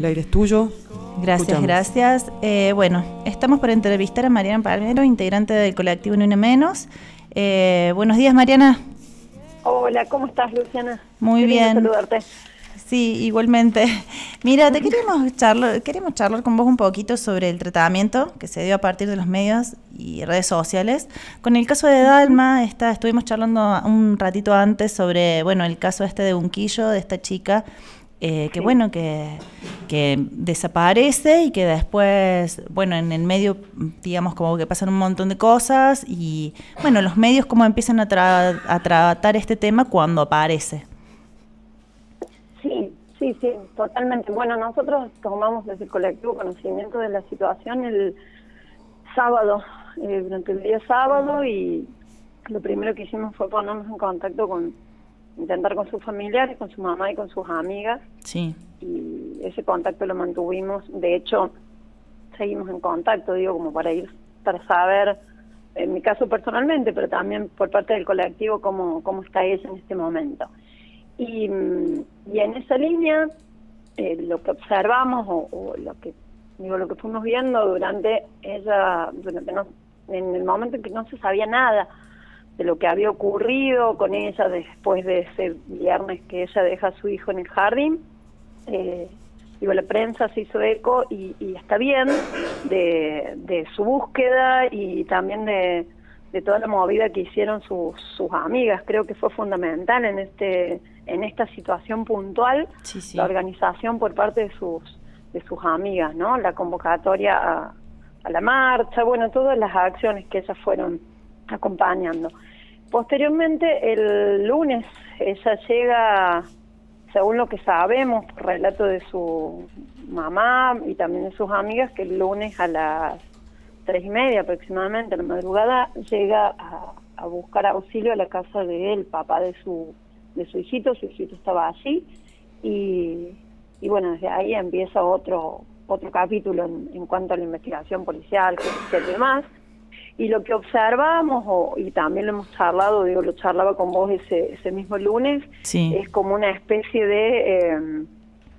aire es tuyo. Gracias, gracias. Bueno, estamos por entrevistar a Mariana Palmero, integrante del colectivo Ni Una Menos. Buenos días, Mariana. Hola, ¿cómo estás, Luciana? Muy bien. Saludarte. Sí, igualmente. Mira, queremos charlar con vos un poquito sobre el tratamiento que se dio a partir de los medios y redes sociales. Con el caso de Dalma, estuvimos charlando un ratito antes sobre, bueno, el caso de Unquillo, de esta chica que desaparece y que después, bueno, en el medio, digamos, como que pasan un montón de cosas y, bueno, los medios cómo empiezan a tratar este tema cuando aparece. Sí, totalmente. Bueno, nosotros tomamos desde el colectivo conocimiento de la situación el sábado, durante el día sábado, y lo primero que hicimos fue ponernos en contacto intentar con sus familiares, con su mamá y con sus amigas. Sí. Y ese contacto lo mantuvimos. De hecho, seguimos en contacto, como para saber, en mi caso personalmente, pero también por parte del colectivo, cómo está ella en este momento. Y en esa línea, lo que observamos o lo que fuimos viendo durante en el momento en que no se sabía nada de lo que había ocurrido con ella después de ese viernes que ella deja a su hijo en el jardín, la prensa se hizo eco y está bien de su búsqueda y también de toda la movida que hicieron sus amigas. Creo que fue fundamental en esta situación puntual, sí. La organización por parte de sus amigas, ¿no? La convocatoria a la marcha, bueno, todas las acciones que ellas fueron acompañando. Posteriormente, el lunes, ella llega, según lo que sabemos, por relato de su mamá y también de sus amigas, que el lunes a las 3:30 aproximadamente, a la madrugada, llega a buscar auxilio a la casa del papá de su hijito. Su hijito estaba allí y bueno, desde ahí empieza otro capítulo en cuanto a la investigación policial, judicial y demás. Y lo que observamos, y también lo hemos charlado, lo charlaba con vos ese mismo lunes, sí. Es como una especie de,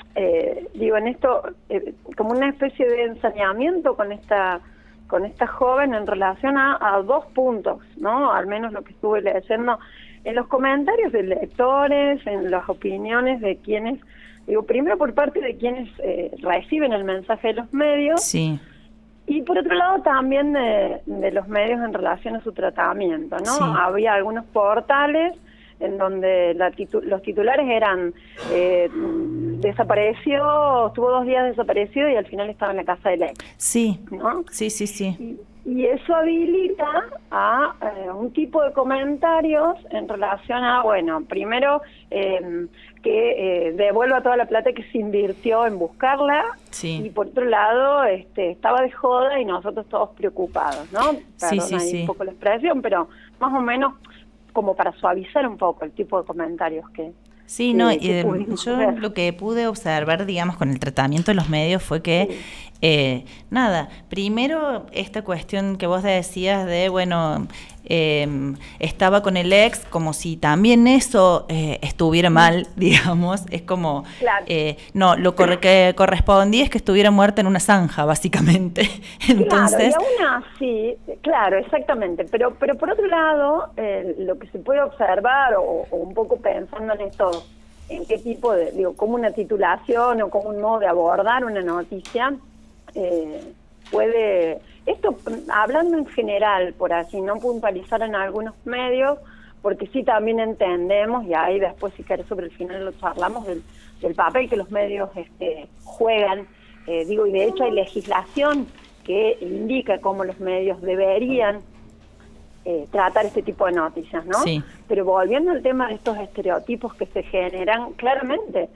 como una especie de ensañamiento con esta joven en relación a dos puntos, ¿no? Al menos lo que estuve leyendo en los comentarios de lectores, en las opiniones de quienes, primero por parte de quienes reciben el mensaje de los medios, sí. Y por otro lado también de los medios en relación a su tratamiento, ¿no? Sí. Había algunos portales en donde los titulares eran desapareció, estuvo 2 días desaparecido y al final estaba en la casa del ex. Sí, ¿no? Sí. Y eso habilita a un tipo de comentarios en relación a, bueno, primero que devuelva toda la plata que se invirtió en buscarla, sí. Y por otro lado estaba de joda y nosotros todos preocupados, ¿no? Perdón, sí. Un poco la expresión, pero más o menos como para suavizar un poco el tipo de comentarios que... Sí, no, yo lo que pude observar, digamos, con el tratamiento de los medios fue que, sí. Primero esta cuestión que vos decías de, bueno, estaba con el ex, como si también eso estuviera mal, digamos, es como, claro. No, lo que correspondía es que estuviera muerta en una zanja, básicamente. Entonces, claro, y aún así, claro, exactamente, pero por otro lado, lo que se puede observar, o un poco pensando en esto, en qué tipo de, como una titulación o como un modo de abordar una noticia, puede... Esto hablando en general, por así, no puntualizar en algunos medios, porque sí también entendemos, y ahí después si querés sobre el final lo charlamos, del papel que los medios juegan, y de hecho hay legislación que indica cómo los medios deberían tratar este tipo de noticias, ¿no? Sí. Pero volviendo al tema de estos estereotipos que se generan, claramente,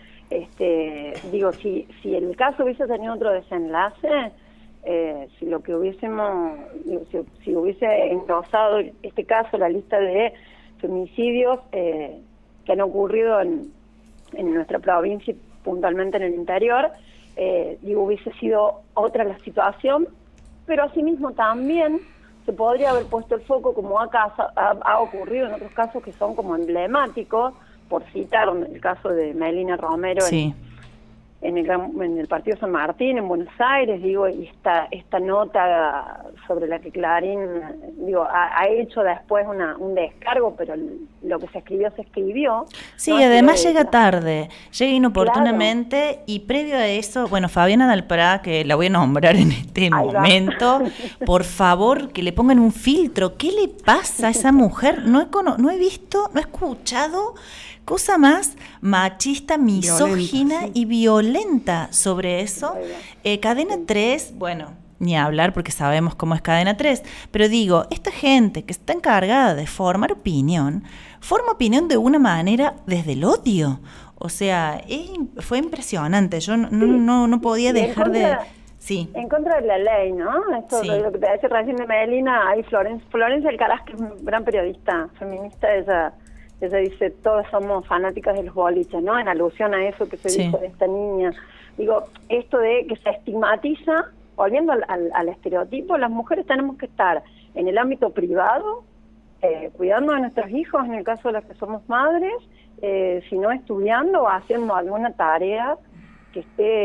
si el caso hubiese tenido otro desenlace, si lo que hubiésemos, si hubiese engrosado este caso, la lista de femicidios que han ocurrido en nuestra provincia y puntualmente en el interior, hubiese sido otra la situación, pero asimismo también se podría haber puesto el foco, como ha ocurrido en otros casos que son como emblemáticos, por citar el caso de Melina Romero, sí. en el Partido San Martín, en Buenos Aires, digo, y esta nota sobre la que Clarín, digo, ha hecho después un descargo, pero lo que se escribió. Sí, ¿no? además llega tarde, llega inoportunamente, claro. Y previo a eso, bueno, Fabiana Dalprá, que la voy a nombrar en este momento, por favor, que le pongan un filtro. ¿Qué le pasa a esa mujer? No he visto, no he escuchado cosa más machista, misógina y violenta sobre eso. Cadena 3, bueno, ni hablar porque sabemos cómo es Cadena 3, pero digo, esta gente que está encargada de formar opinión, forma opinión de una manera desde el odio. O sea, fue impresionante. Yo no podía dejar de... Sí. En contra de la ley, ¿no? Esto es lo que te decía recién de Melina. Hay Florencia Alcaraz, que es una gran periodista feminista, ella dice, todos somos fanáticas de los boliches, ¿no? En alusión a eso que se dijo de esta niña. Digo, esto de que se estigmatiza, volviendo al estereotipo, las mujeres tenemos que estar en el ámbito privado, cuidando de nuestros hijos, en el caso de las que somos madres, si no estudiando o haciendo alguna tarea que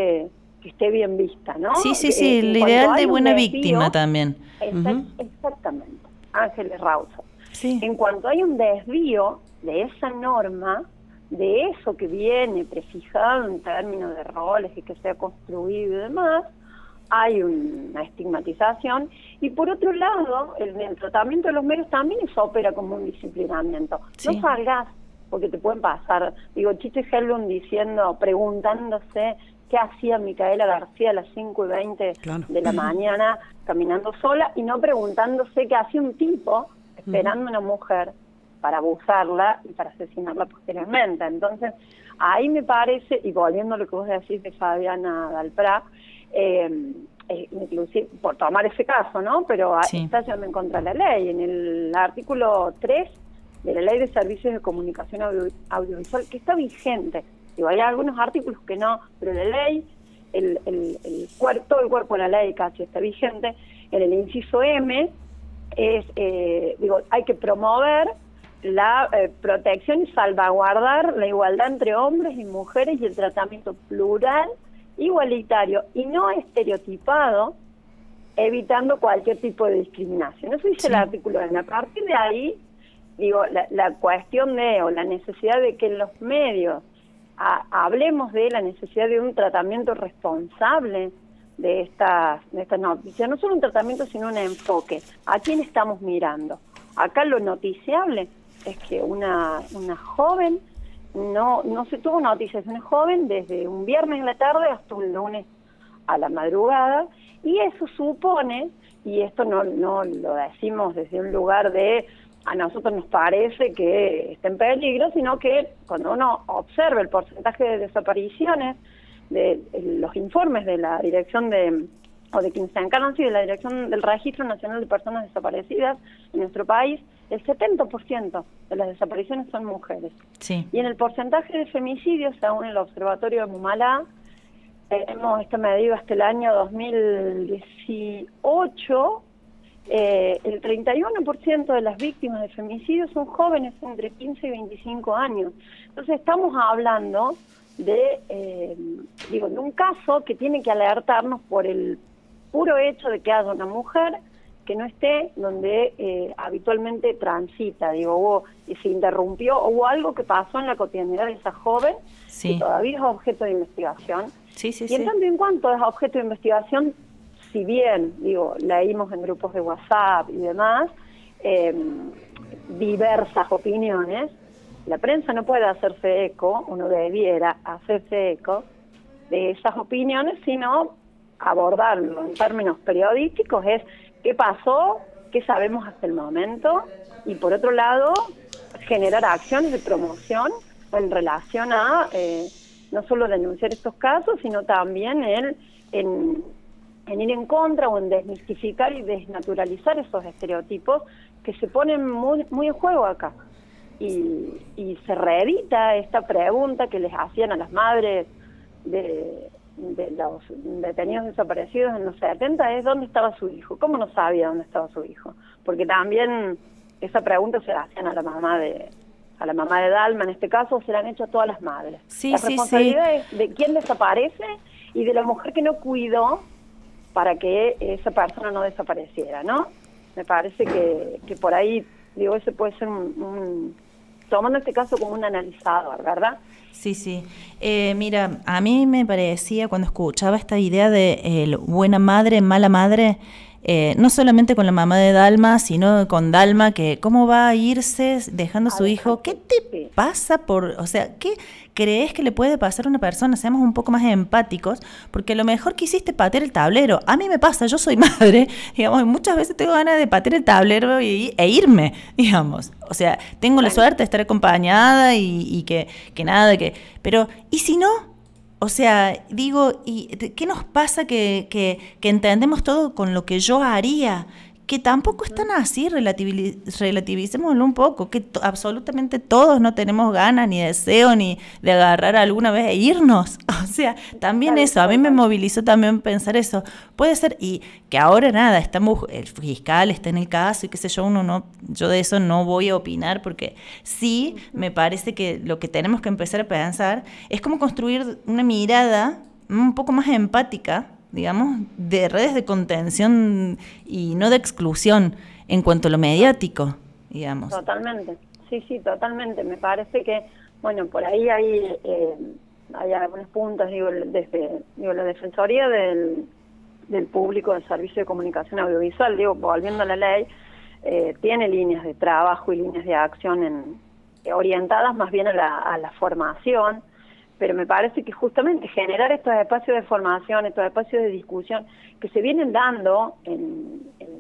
esté bien vista, ¿no? Sí, el ideal de buena víctima también. Exactamente, Ángeles Rauso. Sí. En cuanto hay un desvío de esa norma, de eso que viene prefijado en términos de roles y que se ha construido y demás, hay una estigmatización. Y por otro lado, el tratamiento de los medios también eso opera como un disciplinamiento. Sí. No salgas, porque te pueden pasar, digo, Chiche Helblum preguntándose qué hacía Micaela García a las 5:20 de la mañana caminando sola, y no preguntándose qué hacía un tipo esperando a una mujer para abusarla y para asesinarla posteriormente. Entonces, ahí me parece, y volviendo a lo que vos decís de Fabiana Dalprá, inclusive por tomar ese caso, ¿no? Pero está yendo en contra de la ley. En el artículo 3 de la Ley de Servicios de Comunicación Audiovisual, que está vigente. Digo, hay algunos artículos que no, pero la ley, todo el cuerpo de la ley casi está vigente. En el inciso M hay que promover la protección y salvaguardar la igualdad entre hombres y mujeres y el tratamiento plural, igualitario y no estereotipado, evitando cualquier tipo de discriminación. Eso dice el artículo N. A partir de ahí, digo, la cuestión o la necesidad de que en los medios hablemos de la necesidad de un tratamiento responsable de estas noticias, no solo un tratamiento sino un enfoque. ¿A quién estamos mirando? Acá lo noticiable es que una joven no se tuvo noticias, una joven desde un viernes en la tarde hasta un lunes a la madrugada, y eso supone, y esto no lo decimos desde un lugar de a nosotros nos parece que está en peligro, sino que cuando uno observa el porcentaje de desapariciones, de los informes de la dirección de quienes se encargan de la dirección del Registro Nacional de Personas Desaparecidas en nuestro país, el 70% de las desapariciones son mujeres. Sí. Y en el porcentaje de femicidios, según el Observatorio de Mumalá, tenemos esta medida hasta el año 2018, el 31% de las víctimas de femicidios son jóvenes entre 15 y 25 años. Entonces estamos hablando de un caso que tiene que alertarnos por el puro hecho de que haya una mujer que no esté donde habitualmente transita. Se interrumpió, hubo algo que pasó en la cotidianidad de esa joven, que todavía es objeto de investigación. Y en tanto y en cuanto es objeto de investigación, si bien, leímos en grupos de WhatsApp y demás, diversas opiniones, la prensa no puede hacerse eco, o no debiera hacerse eco de esas opiniones, sino abordarlo en términos periodísticos, es qué pasó, qué sabemos hasta el momento, y por otro lado, generar acciones de promoción en relación a no solo denunciar estos casos, sino también en ir en contra o en desmistificar y desnaturalizar esos estereotipos que se ponen muy en juego acá. Y se reedita esta pregunta que les hacían a las madres de los detenidos desaparecidos en los 70, es ¿dónde estaba su hijo? ¿Cómo no sabía dónde estaba su hijo? Porque también esa pregunta se la hacían a la mamá de a la mamá de Dalma en este caso, se la han hecho a todas las madres. Sí, la sí, responsabilidad es de quién desaparece y de la mujer que no cuidó para que esa persona no desapareciera, ¿no? Me parece que por ahí, digo, ese puede ser tomando este caso como un analizador, ¿verdad? Sí, sí. Mira, a mí me parecía cuando escuchaba esta idea de buena madre, mala madre, no solamente con la mamá de Dalma, sino con Dalma, que cómo va a irse dejando a su hijo. ¿Qué te pasa o sea, qué crees que le puede pasar a una persona? Seamos un poco más empáticos, porque a lo mejor quisiste patear el tablero. A mí me pasa, yo soy madre, digamos, y muchas veces tengo ganas de patear el tablero e irme, digamos. O sea, tengo la suerte de estar acompañada y que nada, pero ¿y si no? O sea, digo, ¿y qué nos pasa que entendemos todo con lo que yo haría? Que tampoco es tan así, relativicémoslo un poco, que absolutamente todos no tenemos ganas ni deseo ni de agarrar alguna vez e irnos. O sea, también eso, a mí me movilizó también pensar eso. Puede ser, y que ahora nada, el fiscal está en el caso y qué sé yo, yo de eso no voy a opinar porque sí me parece que lo que tenemos que empezar a pensar es cómo construir una mirada un poco más empática, digamos, de redes de contención y no de exclusión en cuanto a lo mediático, digamos. Totalmente, sí, totalmente. Me parece que, bueno, por ahí hay algunos puntos, desde la Defensoría del Público del Servicio de Comunicación Audiovisual, volviendo a la ley, tiene líneas de trabajo y líneas de acción orientadas más bien a la formación, pero me parece que justamente generar estos espacios de formación, estos espacios de discusión que se vienen dando en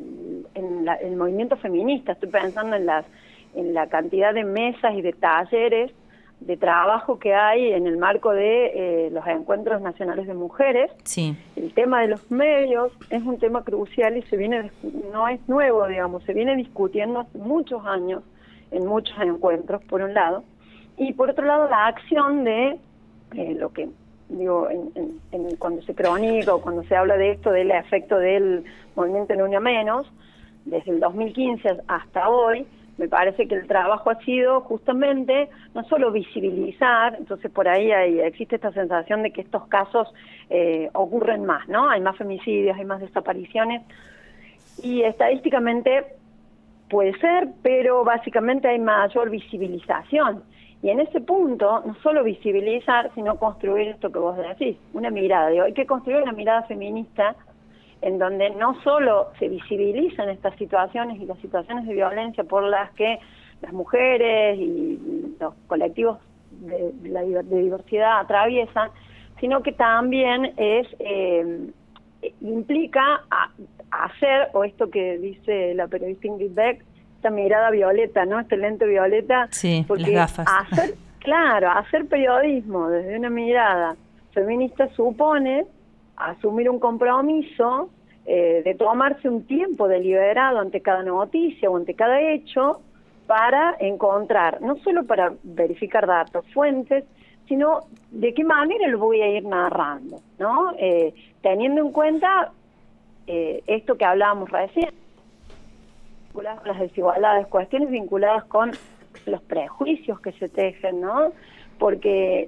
el movimiento feminista, estoy pensando en la cantidad de mesas y de talleres de trabajo que hay en el marco de los encuentros nacionales de mujeres. Sí. El tema de los medios es un tema crucial y no es nuevo, digamos, se viene discutiendo hace muchos años en muchos encuentros, por un lado, y por otro lado la acción de lo que digo cuando se cronica o cuando se habla de esto del efecto del movimiento Ni Una Menos desde el 2015 hasta hoy, me parece que el trabajo ha sido justamente no solo visibilizar, entonces por ahí existe esta sensación de que estos casos ocurren más, ¿no? Hay más femicidios, hay más desapariciones y estadísticamente puede ser, pero básicamente hay mayor visibilización. Y en ese punto, no solo visibilizar, sino construir esto que vos decís, una mirada. Hay que construir una mirada feminista en donde no solo se visibilizan estas situaciones y las situaciones de violencia por las que las mujeres y los colectivos de diversidad atraviesan, sino que también implica hacer, o esto que dice la periodista Ingrid Beck, esta mirada violeta, ¿no? Este lente violeta. Sí, porque las gafas. Hacer periodismo desde una mirada feminista supone asumir un compromiso de tomarse un tiempo deliberado ante cada noticia o ante cada hecho para encontrar, no solo para verificar datos, fuentes, sino de qué manera lo voy a ir narrando, ¿no? Teniendo en cuenta esto que hablábamos recién, vinculadas con las desigualdades, cuestiones vinculadas con los prejuicios que se tejen, ¿no? Porque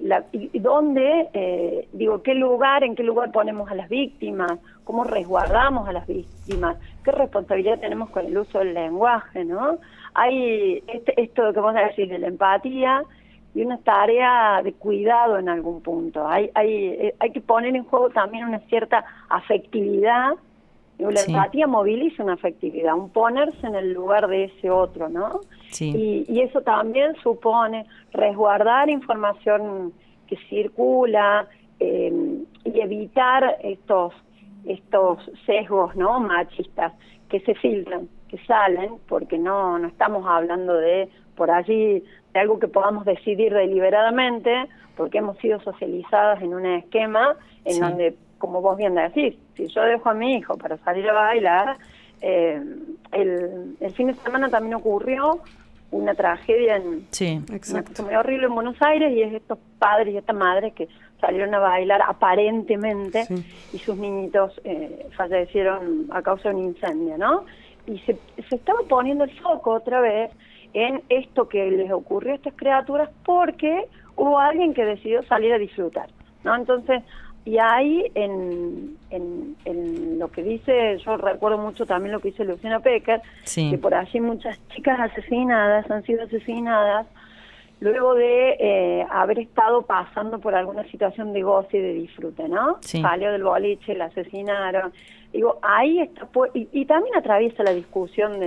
en qué lugar ponemos a las víctimas, cómo resguardamos a las víctimas, qué responsabilidad tenemos con el uso del lenguaje, ¿no? Hay esto que vos decís de la empatía y una tarea de cuidado en algún punto. Hay que poner en juego también una cierta afectividad. La empatía moviliza una afectividad, un ponerse en el lugar de ese otro, ¿no? Sí. Y eso también supone resguardar información que circula y evitar estos sesgos, ¿no? Machistas que se filtran, que salen, porque no estamos hablando de por allí de algo que podamos decidir deliberadamente, porque hemos sido socializadas en un esquema en donde, como vos bien decís, si yo dejo a mi hijo para salir a bailar, el fin de semana también ocurrió una tragedia una cosa muy horrible en Buenos Aires, y es estos padres y esta madre que salieron a bailar aparentemente y sus niñitos fallecieron a causa de un incendio, ¿no? Y se estaba poniendo el foco otra vez en esto que les ocurrió a estas criaturas porque hubo alguien que decidió salir a disfrutar, ¿no? Entonces, y ahí en lo que dice, yo recuerdo mucho también lo que dice Luciana Pecker, sí, que por allí muchas chicas asesinadas han sido asesinadas luego de haber estado pasando por alguna situación de goce y de disfrute, ¿no? sí. Salió del boliche, la asesinaron. Digo, ahí está, y también atraviesa la discusión,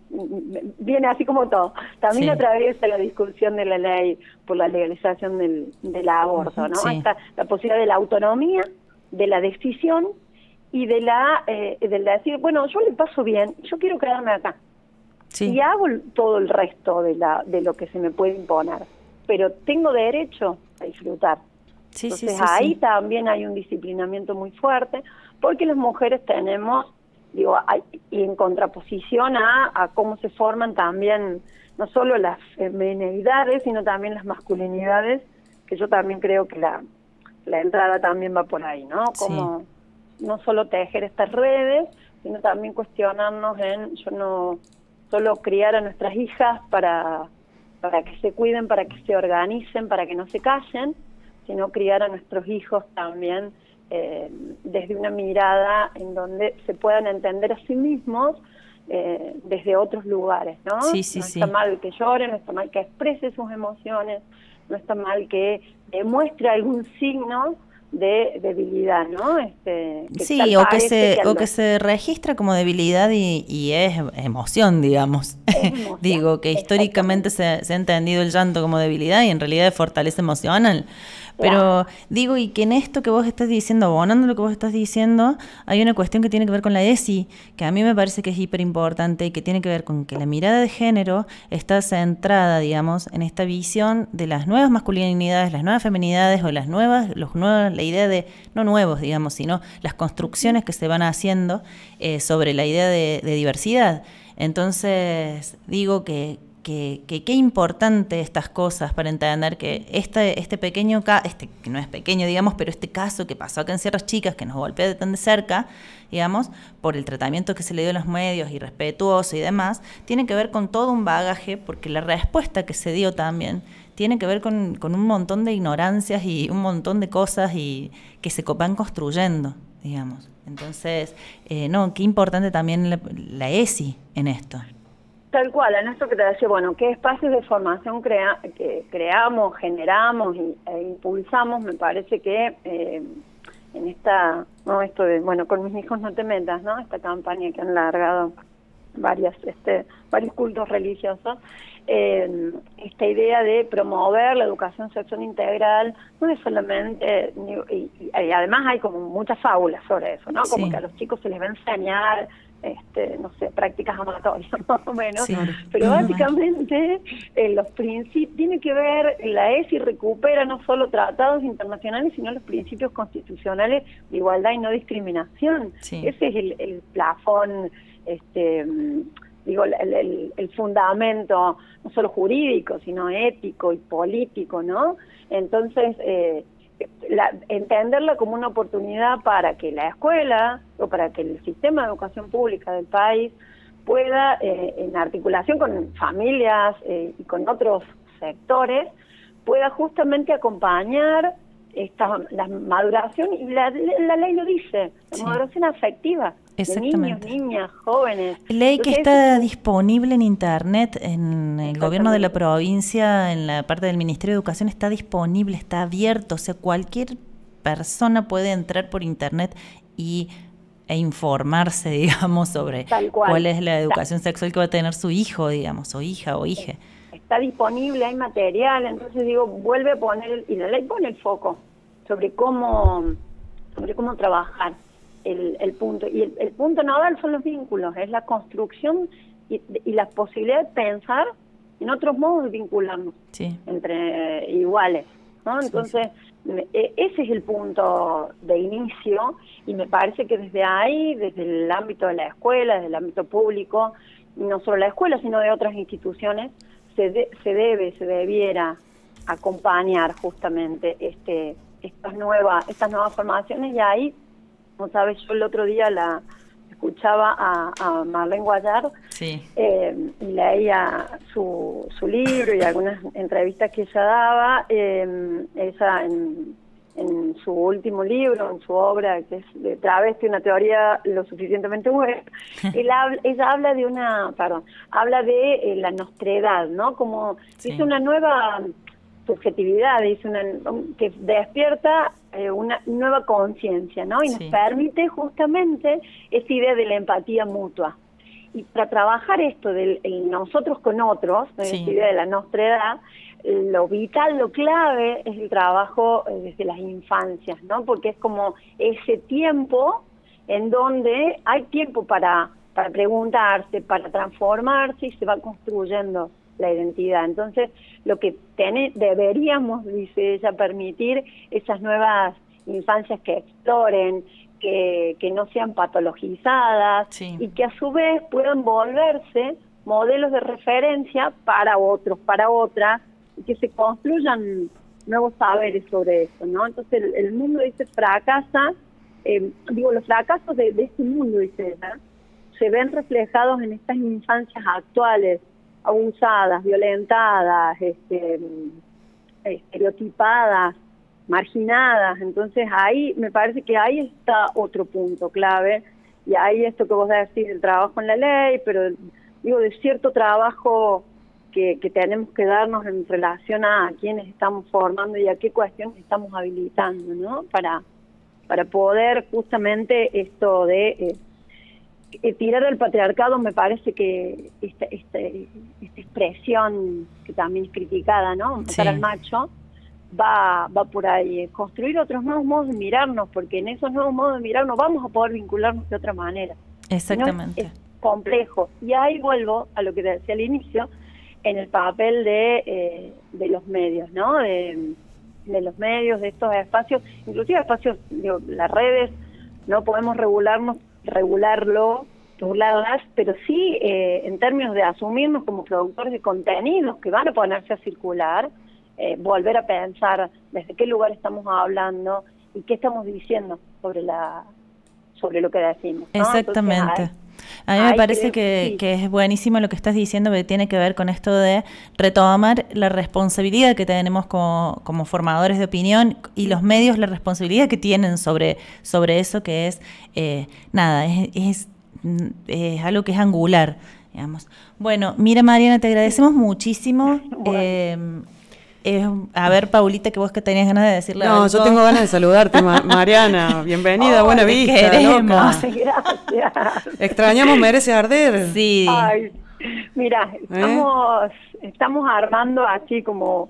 viene así como todo, también Sí. atraviesa la discusión de la ley por la legalización del aborto, ¿no? Sí. Está la posibilidad de la autonomía, de la decisión y de decir, bueno, yo le paso bien, yo quiero quedarme acá. Sí. Y hago todo el resto de lo que se me puede imponer, pero tengo derecho a disfrutar. Sí, Entonces sí, ahí sí. también hay un disciplinamiento muy fuerte, porque las mujeres tenemos, digo, y en contraposición a cómo se forman también no solo las feminidades, sino también las masculinidades, que yo también creo que la entrada también va por ahí, ¿no? Como no solo tejer estas redes, sino también cuestionarnos yo no solo criar a nuestras hijas para que se cuiden, para que se organicen, para que no se callen, sino criar a nuestros hijos también desde una mirada en donde se puedan entender a sí mismos desde otros lugares, ¿no? Sí, No está mal que llore, no está mal que exprese sus emociones, no está mal que demuestre algún signo de debilidad, ¿no? Sí, o que se registra como debilidad y es emoción, digamos. Es emoción, Digo, que históricamente se ha entendido el llanto como debilidad y en realidad es fortaleza emocional. Pero digo, y que en esto que vos estás diciendo, abonando lo que vos estás diciendo, hay una cuestión que tiene que ver con la ESI, que a mí me parece que es hiper importante y que tiene que ver con que la mirada de género está centrada, digamos, en esta visión de las nuevas masculinidades, las nuevas feminidades o la idea de, no nuevos, digamos, sino las construcciones que se van haciendo sobre la idea de diversidad. Entonces, digo que qué importante estas cosas para entender que este pequeño que no es pequeño, digamos, pero este caso que pasó acá en Sierras Chicas, que nos golpea de tan de cerca, digamos, por el tratamiento que se le dio a los medios, irrespetuoso y demás, tiene que ver con todo un bagaje, porque la respuesta que se dio también tiene que ver con un montón de ignorancias y un montón de cosas y que se van construyendo, digamos. Entonces, qué importante también la ESI en esto. Tal cual, en esto que te decía, bueno, qué espacios de formación que creamos, generamos e impulsamos, me parece que en esto de, bueno, con mis hijos no te metas, ¿no? Esta campaña que han largado varios cultos religiosos, esta idea de promover la educación sexual integral, no es solamente, y además hay como muchas fábulas sobre eso, ¿no? Como que a los chicos se les va a enseñar no sé, prácticas amatorias más o menos, pero básicamente los principios, tiene que ver, la ESI recupera no solo tratados internacionales, sino los principios constitucionales de igualdad y no discriminación. Ese es el plafón, digo, el fundamento, no solo jurídico, sino ético y político, ¿no? Entonces, entenderla como una oportunidad para que la escuela o para que el sistema de educación pública del país pueda, en articulación con familias y con otros sectores, pueda justamente acompañar la maduración, y la ley lo dice, la maduración afectiva de niños, niñas, jóvenes. Ley que está disponible en internet, en el gobierno de la provincia, en la parte del Ministerio de Educación, está disponible, está abierto, o sea, cualquier persona puede entrar por internet e informarse, digamos, sobre cuál es la educación sexual que va a tener su hijo, digamos, o hija o hije. Está disponible, hay material, entonces digo, vuelve a poner, y la ley pone el foco sobre cómo trabajar el punto. Y el punto nodal son los vínculos, es la construcción y la posibilidad de pensar en otros modos de vincularnos entre iguales, ¿no? Entonces, ese es el punto de inicio, y me parece que desde ahí, desde el ámbito de la escuela, desde el ámbito público, y no solo la escuela, sino de otras instituciones, se debiera acompañar justamente estas nuevas formaciones. Y ahí, como sabes, yo el otro día escuchaba a Marlene Guayar, Sí. Y leía su libro y algunas entrevistas que ella daba. Ella en su último libro, en su obra, que es de Travesti, una teoría lo suficientemente buena, ella habla de habla de la nostredad, ¿no? Como Sí. dice, una nueva subjetividad, dice que despierta una nueva conciencia, ¿no? Y nos Sí. permite justamente esta idea de la empatía mutua. Y para trabajar esto del nosotros con otros, Sí. esta idea de la nostredad, lo vital, lo clave es el trabajo desde las infancias, ¿no? Porque es como ese tiempo en donde hay tiempo para preguntarse, para transformarse, y se va construyendo la identidad. Entonces, lo que deberíamos, dice ella, permitir esas nuevas infancias que exploren, que no sean patologizadas, Sí. y que a su vez puedan volverse modelos de referencia para otros, para otras, y que se construyan nuevos saberes sobre eso, ¿no? Entonces el mundo, dice, fracasa, los fracasos de este mundo, dice ella, se ven reflejados en estas infancias actuales, abusadas, violentadas, estereotipadas, marginadas. Entonces ahí me parece que ahí está otro punto clave, y ahí esto que vos decís del trabajo en la ley, pero digo, de cierto trabajo que tenemos que darnos en relación a quienes estamos formando y a qué cuestiones estamos habilitando, ¿no? Para poder justamente esto de tirar al patriarcado. Me parece que esta expresión que también es criticada, ¿no? Matar Sí. al macho, va por ahí, construir otros nuevos modos de mirarnos, porque en esos nuevos modos de mirarnos vamos a poder vincularnos de otra manera. Exactamente. No es complejo. Y ahí vuelvo a lo que te decía al inicio, en el papel de los medios, ¿no? De los medios, de estos espacios, inclusive espacios, digo, las redes, no podemos regularlas, pero sí en términos de asumirnos como productores de contenidos que van a ponerse a circular, volver a pensar desde qué lugar estamos hablando y qué estamos diciendo sobre lo que decimos, ¿no? Exactamente. Entonces, a mí me parece que es buenísimo lo que estás diciendo, porque tiene que ver con esto de retomar la responsabilidad que tenemos como formadores de opinión, y los medios la responsabilidad que tienen sobre eso, que es algo que es angular, digamos. Bueno, mira, Mariana, te agradecemos muchísimo. Bueno. A ver, Paulita, que vos que tenías ganas de decirle algo. No, yo tengo ganas de saludarte, Mariana. Bienvenida, buena vista, queremos. loca. Ay, gracias. Extrañamos Merece Arder. Sí. Ay, mira, estamos armando así como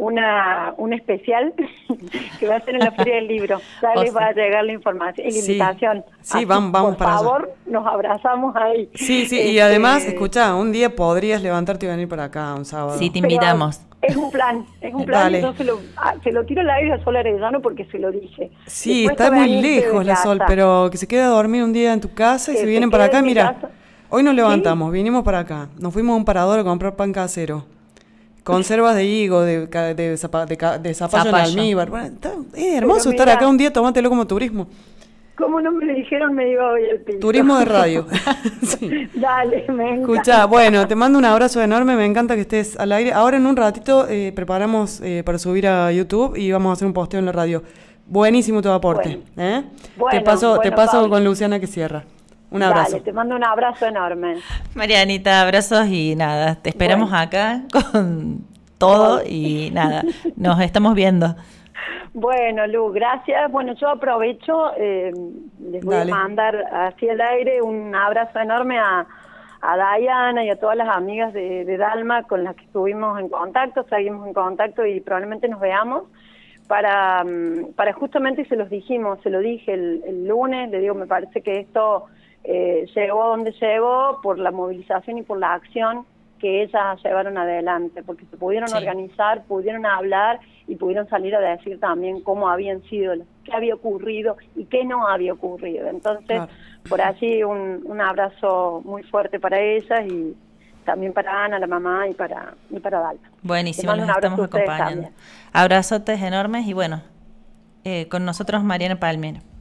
un especial que va a ser en la Feria del Libro. Ya les va a llegar la información, la invitación. Sí, así, vamos por para allá. favor, nos abrazamos ahí. Sí, y además, escuchá, un día podrías levantarte y venir para acá, un sábado. Sí, te invitamos. Es un plan. Dale. Yo se lo tiro al aire a Sol Arellano porque se lo dije. Sí, Después está muy venirse lejos de la Sol, casa. pero que se quede a dormir un día en tu casa y Que se se vienen para quede acá. en mi Mira, casa. hoy nos levantamos, vinimos para acá, nos fuimos a un parador a comprar pan casero, conservas de higo, de zapallo en almíbar. Bueno, es hermoso estar acá un día, tómatelo como turismo. ¿Cómo no me lo dijeron? Me iba hoy el piso. Turismo de radio. Sí. Dale, me encanta. Escuchá, bueno, te mando un abrazo enorme, me encanta que estés al aire. Ahora en un ratito preparamos para subir a YouTube y vamos a hacer un posteo en la radio. Buenísimo tu aporte. Te paso Pablo, con Luciana que cierra. Un abrazo. Dale, te mando un abrazo enorme. Marianita, abrazos y nada, te esperamos acá con todo y nada, nos estamos viendo. Bueno, Lu, gracias. Bueno, yo aprovecho, les voy a mandar así al aire un abrazo enorme a Dayana y a todas las amigas de Dalma con las que estuvimos en contacto, seguimos en contacto y probablemente nos veamos para justamente, y se lo dije el lunes, le digo, me parece que esto llegó donde llegó por la movilización y por la acción que ellas llevaron adelante, porque se pudieron organizar, pudieron hablar y pudieron salir a decir también cómo habían sido, qué había ocurrido y qué no había ocurrido. Entonces, por allí un abrazo muy fuerte para ellas y también para Ana, la mamá, y para Dalma. Buenísimo, los estamos acompañando. Abrazotes enormes y bueno, con nosotros Mariana Palmero.